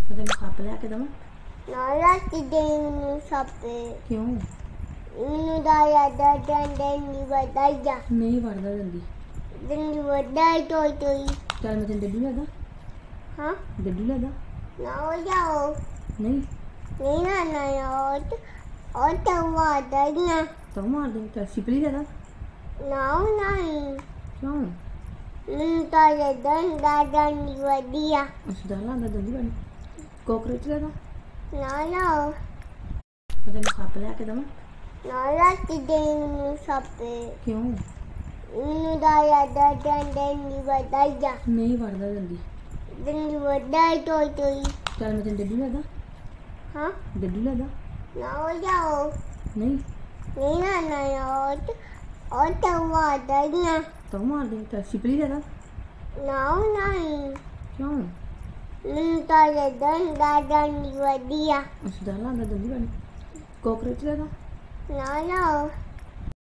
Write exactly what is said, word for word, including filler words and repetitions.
मैं तेन सप लिया दवा ना राती दे मैनू सप क्यों मैनू दाया दादा डंडी वधाइया नहीं वड़दा जल्दी डंडी वधाई टोई टोई चल मैं तेन डड्डू लेदा हाँ डड्डू लेदा ना हो जाओ नहीं नहीं ना ना और और तो वधाइया तो मार दे चल सिपली लेदा ना नहीं क्यों मैनू दाया डंडा डंडी वधिया अच्छा डर लगदा जल्दी बन कॉकरोच लेदा ना ना मैं तेन सप लिया दवा ना राती दे मैनू सप क्यों मैनू दाया दादा डंडी वधाइया नहीं वड़दा जल्दी डंडी वधाई टोई टोई चल मैं तेन डड्डू लेदा हाँ डड्डू लेदा ना हो जाओ नहीं नहीं ना ना और और तो वधाइया तो मार दे चल सिपली लेदा ना नहीं क्यों मैनू दाया डंडा डंडी वधिया अच्छा डर लगदा जल्दी बन कॉकरोच लेदा ना ना